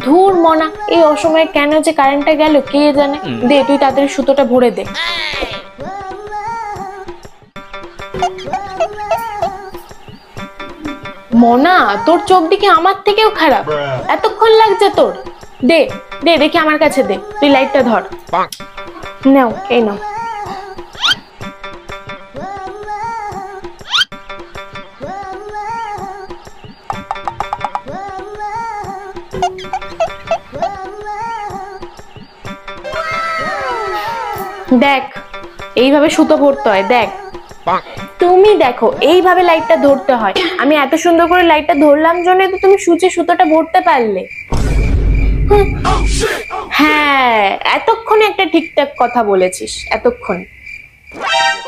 ধুর মনা, এই অসময়ে কেন যে কারেন্টটা গেল কে জানে। দে তুই তাড়াতাড়ি সুতোটা ভরে দে। মনা, তোর চোখ দিকে আমার থেকেও খারাপ, এতক্ষণ লাগছে তোর। দে দে দেখি আমার কাছে দে, তুই লাইটটা ধর। নাও এই নাও। দেখ এইভাবে সুতো ভরতে হয়, দেখ। তুমি দেখো এইভাবে লাইটটা ধরতে হয়। আমি এত সুন্দর করে লাইটটা ধরলাম জন্য তো তুমি সূচে সুতোটা ভরতে পারলে। হ্যাঁ, এতক্ষণে একটা ঠিকঠাক কথা বলেছিস, এতক্ষণ।